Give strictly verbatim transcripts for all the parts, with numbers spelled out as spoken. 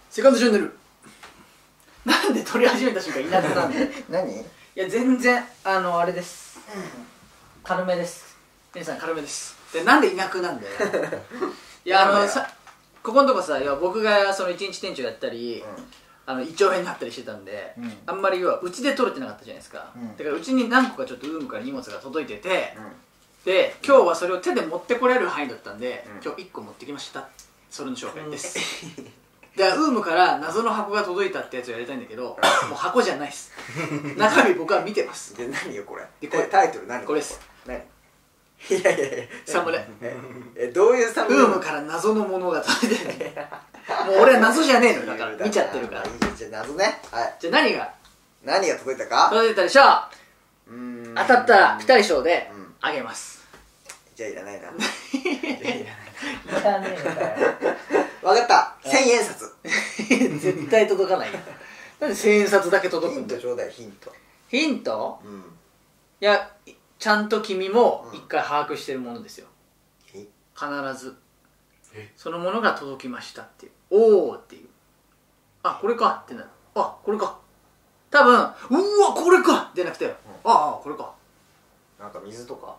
セカンドチャンネルなんで撮り始めた瞬間いなくなるんだよ何？ いや全然あのあれです、軽めです。皆さん軽めです。でなんでいなくなんだよいやあのさここのとこさ、いや僕がその一日店長やったり、うん、あの一丁目になったりしてたんで、うん、あんまり要はうちで撮れてなかったじゃないですか、うん、だからうちに何個かちょっとウームから荷物が届いてて、うん、で今日はそれを手で持ってこれる範囲だったんで、うん、今日いっこ持ってきました。それの紹介です、うん、でウームから謎の箱が届いたってやつをやりたいんだけどもう箱じゃないです中身僕は見てます。 で何よこれでこれタイトル何？ これです何？いやいやいやサムネえどういうサムネ？ ウームから謎のものが届いてるもう俺は謎じゃねえのだから見ちゃってるから。 じゃあ謎ね。はい、 じゃあ何が何が届いたか？ 届いたでしょう。うーん当たったらピタリ賞であげます、 うん、じゃあいらないないらねえのかよ分かった、千円札絶対届かないなんで千円札だけ届くんだよ。 ヒントちょうだいヒント。 ヒント、うん、いやちゃんと君も一回把握してるものですよ、うん、必ずそのものが届きましたっていう、おーっていう、あこれかってなる、あこれか多分うわこれかじゃなくて、うん、ああこれかなんか水とか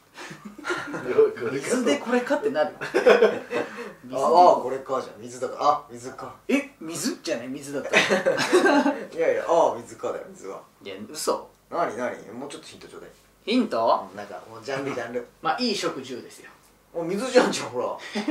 水でこれかってなるああこれかじゃん、水だからあ水かえ水じゃない水だったらいやいやああ水かだよ水は。 いや嘘。 なになにもうちょっとヒントちょうだい。 ヒント、 うん、なんかもうジャンルジャンルまあいい食住ですよ。 お水じゃんじゃんほら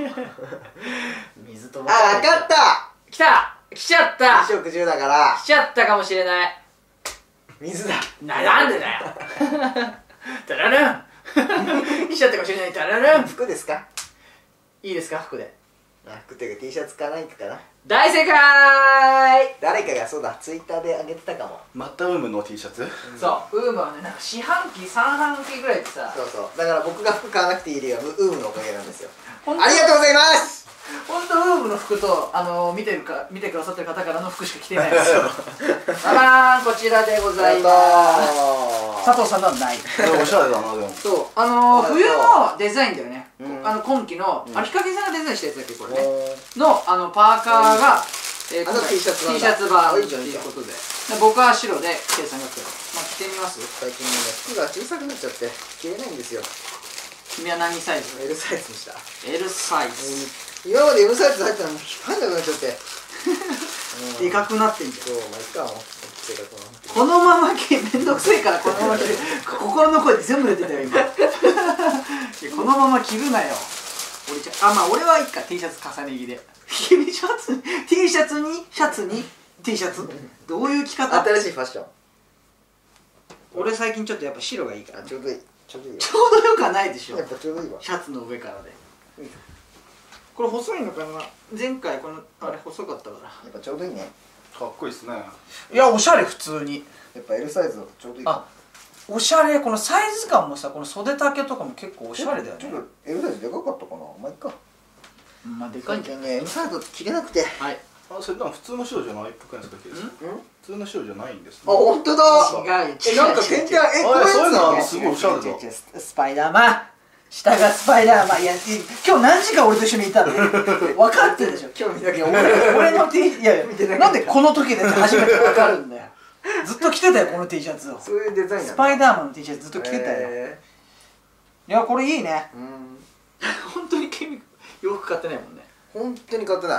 水とあ分かった、 来た来ちゃった、 いい食住だから来ちゃったかもしれない。 水だな、なんでだよダララン来ちゃったかもしれない。ダララン服ですか？ いいですか服で。 服っていうか T シャツか何かかな。 大正解。 誰かがそうだツイッターで上げてたかも。 またウームの T シャツ、うん、 そうウームはねなんか四半期三半期ぐらいってさ、 そうそうだから僕が服買わなくていい理由はウームのおかげなんですよ。ありがとうございます。 本当ウームの服とあの見てるか見てくださってる方からの服しか着てないですよあらーこちらでございます佐藤さんのはないおしゃれだな。でもそうあのー、冬のデザインだよね、うん、あの今季の、うん、あれヒカキンさんがデザインしたやつだっけこれねのあのパーカーが、えー、 あの T シャツ T シャツバーっていうことで僕は白でケイさんが黒、まあ、着てみます。 最近ね服が小さくなっちゃって着れないんですよ。 君は何サイズ？ L サイズにした。 L サイズ、 今まで M サイズ入ったのに入んなくなっちゃってでかくなってんじゃん。 そうまあいっかもこのまま着めんどくせえからこのまま着る心の声全部出てたよ今このまま着るなよ俺ちゃあまあ俺はいっか T シャツ重ね着で君シャツ T シャツにシャツに T シャツどういう着方？ 新しいファッション。 俺最近ちょっとやっぱ白がいいから、ね、 ちょうどいいちょうどいいちょうどよくはないでしょ。 やっぱちょうどいいわシャツの上からで、うん、これ細いのかな。前回このあれ細かったからやっぱちょうどいいね。 かっこいいっすね。 いやおしゃれ普通にやっぱ L サイズだとちょうどいい。 あおしゃれこのサイズ感もさこの袖丈とかも結構おしゃれだよね。 ちょっと L サイズでかかったかな。まあいっか。 まあでかいんじゃんね。M サイズ着れなくて。 はい。あそれなん普通の白じゃないっぽくないですか？普通の白じゃないんですね。 あ本当だ。 違うよ。 えなんか天体えこれそういうのはすごいおしゃれだ。 スパイダーマン下がスパイダーマン。いや今日何時間俺と一緒にいたの分かってるでしょ今日見たけど俺の T いやいやなんでこの時で初めて分かるんだよずっと着てたよこの T シャツを。 そういうデザインなんだ。 スパイダーマンの T シャツずっと着てたよ。いやこれいいね。本当に君洋服買ってないもんね。 本当に買ってない。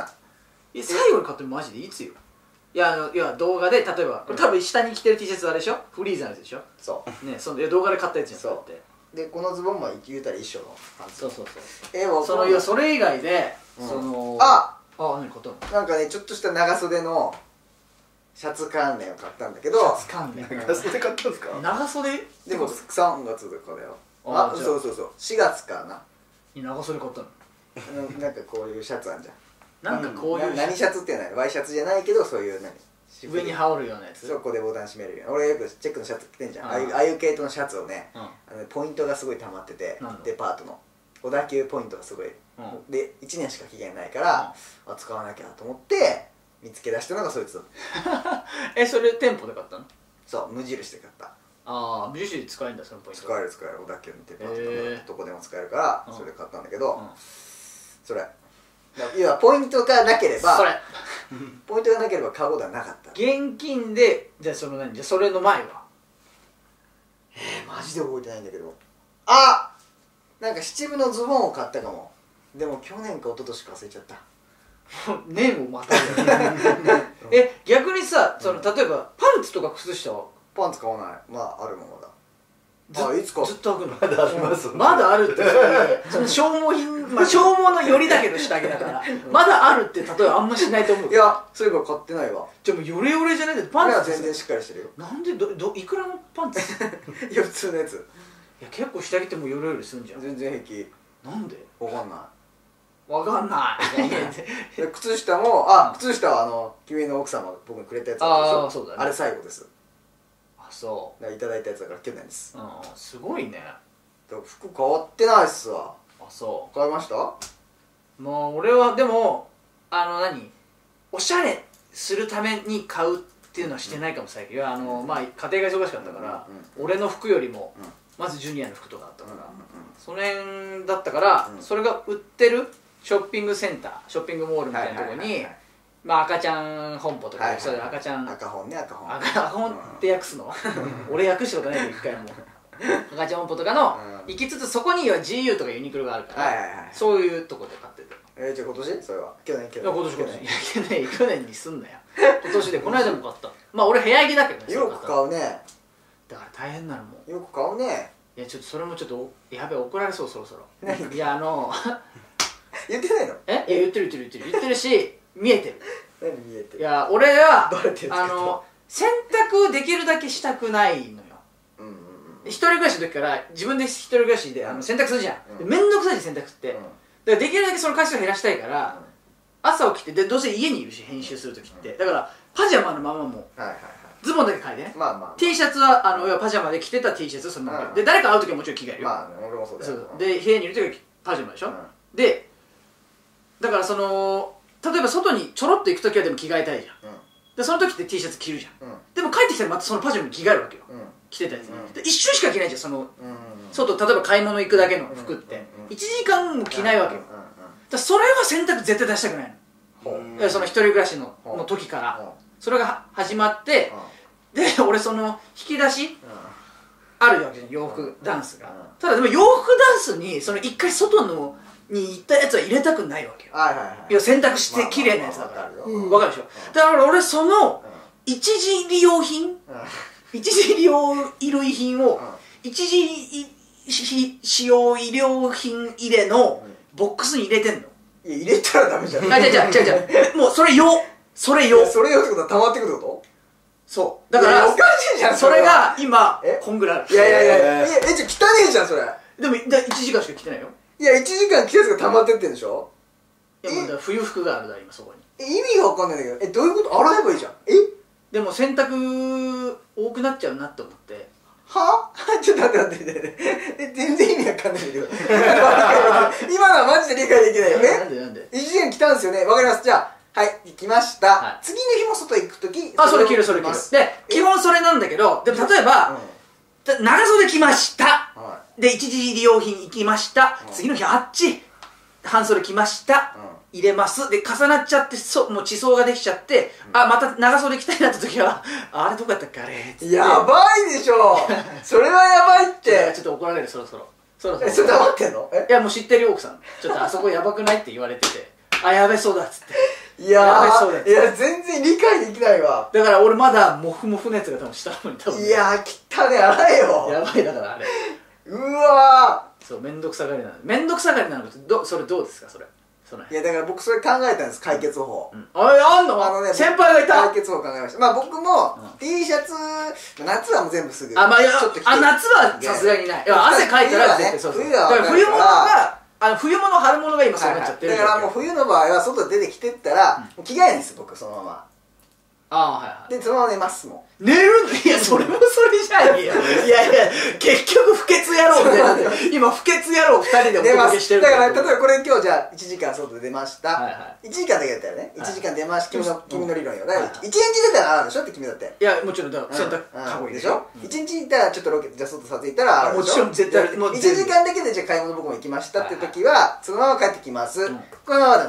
え最後に買ってるマジでいつよ。いやあのいや動画で例えばこれ多分下に着てる T シャツあれでしょフリーザーのやつでしょ。 そうねそのいや動画で買ったやつじゃん。そうってでこのズボンも言うたら一緒のパンツ。 そうそうそう。 えわそのいやそれ以外でそのああ何買ったの。 なんかねちょっとした長袖のシャツ関連を買ったんだけど。 シャツ関連長袖買ったんですか？ 長袖でもさんがつとかだよ。あそうそうそうしがつかな。 長袖買ったの。 なんかこういうシャツあんじゃん。 なんかこういう何シャツっていうのはワイシャツじゃないけどそういう何上に羽織るようなやつ。 そこでボタン閉めるような。俺よくチェックのシャツ着てんじゃん。ああいうああいう系統のシャツをねポイントがすごい溜まっててデパートの小田急ポイントがすごいでいちねんしか期限ないからあ使わなきゃと思って見つけ出したのがそいつだえそれ店舗で買ったの？ そう無印で買った。 ああ無印で使えるんだそのポイント。 使える使える小田急のデパートのどこでも使えるからそれで買ったんだけどそれ要はポイントがなければそれポイントがなければ買うことはなかった。 現金でじゃあその何じゃあそれの前はえー、マジで覚えてないんだけど、あなんか七分のズボンを買ったかも。でも去年か一昨年か忘れちゃった。 年をまたぐえ逆にさその例えばパンツとか靴下はパンツ買わない。まああるもんまだ。 ずあいつかずっと履くのまだありますまだあるってその消耗品まあ消耗のよりだけど下着だからまだあるって例えばあんましないと思う。 いやそういえば買ってないわ。 じゃあもうヨレヨレじゃないんだよパンツパンツは全然しっかりしてるよ。 なんでどどいくらのパンツいや普通のやつ。 いや結構下着ってもうヨレヨレすんじゃん。 全然平気。 なんでわかんない。 わかんないで靴下もあ靴下はあの君の奥様が僕にくれたやつあるでしょ。 あーそうだねあれ最後です。 あそだからいただいたやつだから去年です。 ううんすごいね。 だから服変わってないっすわ。 あそ買いました？ うもう俺はでもあの何おしゃれするために買うっていうのはしてないかも最近。いやあのまあ家庭が忙しかったから俺の服よりもまずジュニアの服とかあったからその辺だったからそれが売ってるショッピングセンターショッピングモールみたいなところにまあ赤ちゃん本舗とかそういう赤ちゃん赤本ね赤本赤本って訳すの俺訳したことないけど一回も赤ちゃん本舗とかの行きつつそこには ジーユー とかユニクロがあるからそういうとこで買ってて。 えー、じゃあ今年それは去年去年いや今年去年いや去年去年にすんなよ今年でこの間も買ったまあ俺部屋着だけどねよく買うね。 だから大変なのもよく買うね。 いやちょっとそれもちょっとやべえ怒られそうそろそろ何いやあの言ってないの？ えいや言ってる言ってる言ってる言ってるし見えてる何見えてる？ いや俺はバレてるあの洗濯できるだけしたくないのよ。 うんうんうん一人暮らしの時から自分で一人暮らしであの洗濯するじゃん、 うん、 めんどくさいし洗濯って、 うん、 だからできるだけその回数を減らしたいから、うん、朝起きてでどうせ家にいるし編集する時って、うん、だからパジャマのままも、はいはいはい、ズボンだけ変えてね、まあまあまあ、T シャツはあの要はパジャマで着てた T シャツそのまま、うん、で誰か会う時はもちろん着替えるよ、 まあ俺もそうだよ。 そうで部屋にいる時はパジャマでしょ、うん、でだからその例えば外にちょろっと行く時はでも着替えたいじゃん、うん、でその時って T シャツ着るじゃん、うん、でも帰ってきたらまたそのパジャマに着替えるわけよ、うん、着てたやつに、うん、で一瞬しか着ないじゃんその、うん、外例えば買い物行くだけの服って、うん、いちじかんも着ないわけよ、うん、だからそれは洗濯絶対出したくないの、うん、その一人暮らしの、の時から、うん、それが始まって、うん、で俺その引き出し、うん、あるわけじゃん洋服ダンスが、うん、ただでも洋服ダンスにその一回外のに行ったやつは入れたくないわけよ、はいはいはい、いや洗濯して綺麗なやつだから分かるでしょ、うん、だから俺その一時利用品、うん、一時利用衣類品を、うん、一時使用衣料品入れのボックスに入れてんの。 いや入れたらダメじゃん。 あ、違う違う違うもうそれ用それ用それ用ってことは溜まってくるってこと？ そうだからおかしいじゃんそれが今こんぐらいある。 いやいやいやええじゃあ汚ねえじゃんそれ。 でもいちじかんしか着てないよ。 いやいちじかん着たやつが溜まってってんでしょ。 いやもうだから冬服があるだ今そこに。 意味が分かんないんだけどえどういうこと？洗えばいいじゃん。えでも洗濯多くなっちゃうなって思ってはちょっと待って待って待ってえ全然意味わかんないんだけど今のはマジで理解できないよね。 なんでなんでいちじかん来たんですよね。わかります。じゃあはい行きました、はい、次の日も外行くときあそれ着るそれ着るで基本それなんだけどでも例えば、うん、長袖着ました、はい、で一時利用品行きました、うん、次の日あっち半袖着ました、うん入れますで重なっちゃってそもう地層ができちゃって、うん、あまた長袖着たいなって時はあれどこやったっけあれってやばいでしょそれはやばいってちょっと怒られるそろそろそろそろえそれ黙ってんのいやもう知ってるよ奥さんちょっとあそこやばくないって言われててあやべそうだっつっていやーいや全然理解できないわだから俺まだモフモフのやつが多分下の方に多分、ね、 いやー汚ね洗えよやばいだからあれうわーそうめんどくさがりなのめんどくさがりなのどそれどうですかそれいやだから僕それ考えたんです解決法、うん、 あれあんのあのね先輩がいた解決法考えましたまあ僕も、うん、T シャツ夏はもう全部すぐあまあいやちょっとあ夏はさすがにないいや汗かいたら絶対そうそう冬は、ね、冬物があの冬物春物が今そうなっちゃってる、 はいはい、だからもう冬の場合は外出てきてったら、うん、着替えないんですよ僕そのままああはいはいでそのまま寝ますもん寝るのいやそれもそれじゃんいやいやいや結局不潔野郎で今不潔野郎ふたりでお届けしてるだから例えばこれ今日じゃあいちじかん外で出ました、 はいはい、 いちじかんだけだったよね、はい、いちじかん出ました君の、君の理論よ、はいはい、いちにち出たらあるでしょって君だっていやもちろんだから洗濯かごいでしょ、うん、いちにち行ったらちょっとロケじゃあ外撮影行ったらあるでしょもちろん絶対もういちじかんだけでじゃあ買い物僕も行きましたって時は、はいはい、そのまま帰ってきます、うん、このままなんですよ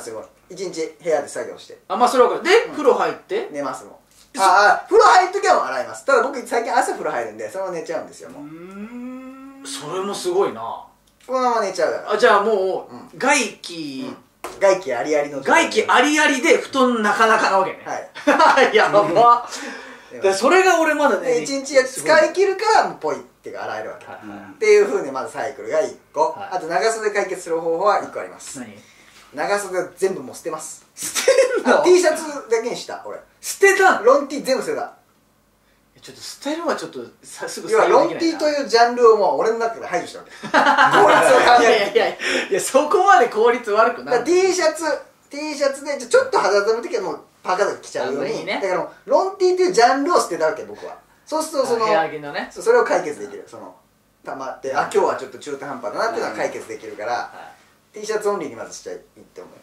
一日部屋で作業して、 あ、まあそれは分かる。で、風呂入って寝ますもん。ああ、風呂入るときはもう洗います。ただ僕最近朝風呂入るんでそのまま寝ちゃうんですよ。もうそれもすごいな。 このまま寝ちゃうから。 あ、じゃあもう外気、 外気ありありの外気ありありで布団なかなかなわけね。 はい。 やばっ。それが俺まだね、 一日使い切るからもうポイってか洗えるわけっていうふうにまずサイクルがいっこ。あと長袖解決する方法はいっこあります。 何？ 長袖全部もう捨てます。 捨てるの？ T シャツだけにした俺。 捨てた？ ロン T 全部捨てた。 ちょっと捨てるはちょっとさすぐ要はロン T というジャンルをもう俺の中で排除したわけ。効率を考えて。 いやいやいやいや、そこまで効率悪くない。 T シャツ T シャツでちょっと肌寒い時はもうパーカーとか着ちゃうように、だからもうロン T というジャンルを捨てたわけ僕は。そうするとその部屋着のね、 それを解決できる。そのたまって、あ、今日はちょっと中途半端だなっていうのは解決できるから、T シャツオンリーにまずしちゃいいって思う。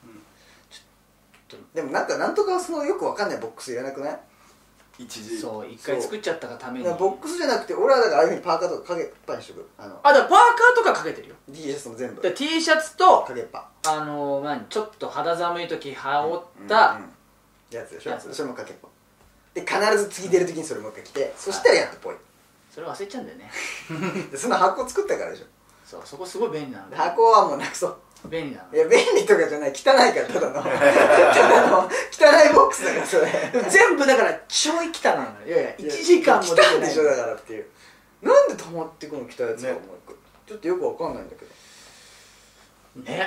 でもなんかなんとかそのよくわかんないボックスいらなくない？ 一時そう一回作っちゃったがために。 ボックスじゃなくて俺はだからああいうふうにパーカーとかかけっぱにしとく。あのあ、だからパーカーとかかけてるよ。 T シャツも全部 T シャツとかけっぱ、 あのー、何ちょっと肌寒い時羽織ったやつでしょ。それもかけっぱで必ず次出る時にそれもう一回着て、そしたらやっとぽい。 それ忘れちゃうんだよね。 その箱作ったからでしょ。 そう、そこすごい便利なんだよ。 箱はもうなくそう。 便利なの。 いや便利とかじゃない、汚いからただのただの汚いボックスだからそれ。 全部だからちょい汚いのよ。いやいやいちじかんも出てないでしょだからっていう。なんで溜まってくの着たやつがもう一個ちょっとよくわかんないんだけどね。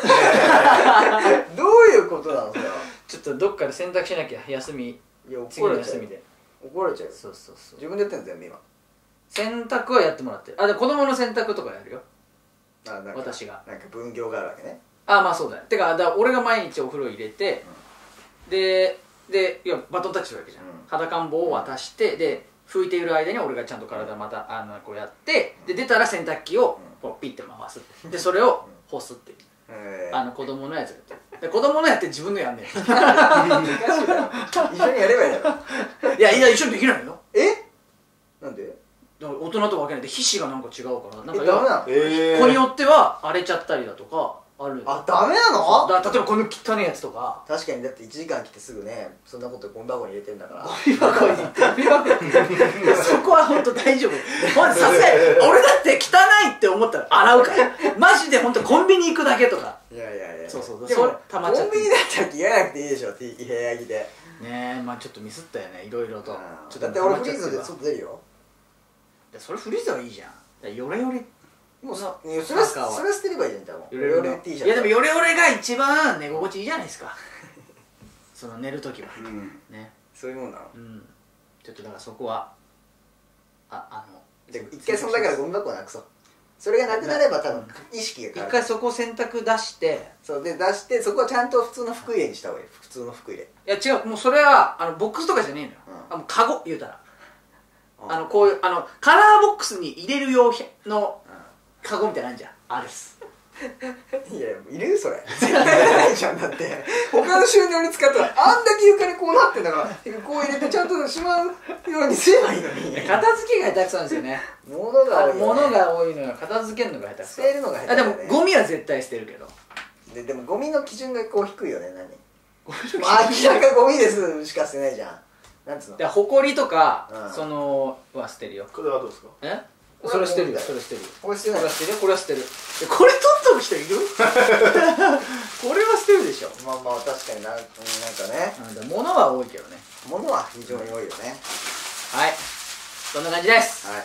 どういうことなのそれは。 ちょっとどっかで洗濯しなきゃ。休み、 いや次の休みで怒られちゃうよ。 そうそうそう、 自分でやってんの全部今。 洗濯はやってもらってる。あ、でも子供の洗濯とかやるよ。 あ、なんか私がなんか分業があるわけね。 あ、まあそうだよ。てか、だから俺が毎日お風呂入れて、うん、ででいやバトンタッチするわけじゃん、うん、肌感棒を渡して、で拭いている間に俺がちゃんと体またあのこうやって、で出たら洗濯機をこうピッて回す、でそれを干すっていう、うん、あの子供のやつやってる。で子供のやって自分のやんねん。 一緒にやればいいだろ。 いやいや、一緒にできないのよ。 え、なんで？ 大人と分けないで皮脂がなんか違うから、なんかえ、ダメなの？ えー、子によっては荒れちゃったりだとかある。 あ、ダメなの？ だ例えばこの汚いやつとか。 確かに、だっていちじかん来てすぐね、そんなことゴミ箱に入れてんだから。 ゴミ箱にゴミ箱にそこは本当大丈夫。ほんとさすがに俺だって汚いって思ったら洗うからマジで本当コンビニ行くだけとか。 いやいやいや、 そうそう、 でもたまっちゃって。 コンビニだったら着替えなくていいでしょ、部屋着でねえ。まあちょっとミスったよね、いろいろと。 ちょっとだって俺フリーズで外出るよ。 それフリーズはいいじゃん。ヨレヨレもうそれそれ捨てればいいじゃん。 ヨレヨレ T シャツ。いやでもヨレヨレが一番寝心地いいじゃないですか。その寝るときはね。 そういうもんなの。 ちょっとだからそこはああの一回そのだからゴミ箱なくそう。それがなくなれば多分意識が変わる。 一回そこ洗濯出して、 そうで出してそこはちゃんと普通の服入れにした方がいい。普通の服入れ。 いや違う、もうそれはあのボックスとかじゃねえのよ。あ、もうカゴ言うたら。あのこういうあのカラーボックスに入れる用のカゴみたいなんじゃん、あるっす。 いやいるそれ絶対ないじゃん。だって他の収納に使ったらあんだけ床にこうなってんだからこう入れてちゃんとしまうようにすればいいのに。 片付けが下手くそなんですよね。 物が多いよね。 物が多いのよ。片付けるのが下手くそ。 捨てるのが下手だよね。 あ、でもゴミは絶対捨てるけど。 ででもゴミの基準がこう低いよね。何明らかゴミですしか捨てないじゃん。なんつうの。 でほこりとか、うん、そのは捨てるよ。 これはどうですか？ え？それ捨てるよ。それ捨てるよ。 これ捨てない。 これ捨てるよ。これは捨てる。これ取っとく人いる？これは捨てるでしょ。 まあまあ確かにな、なんかね。 物は多いけどね。 物は非常に多いよね。 はい。そんな感じです。 はい。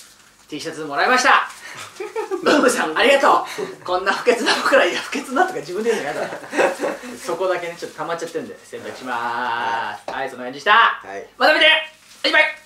T シャツもらいました。ノブさんありがとう。こんな不潔な僕ら、いや不潔なとか自分で言うのやだ。そこだけねちょっと溜まっちゃってるんで洗濯しまーす。はい、そんな感じでした。はい。また見て。バイバイ。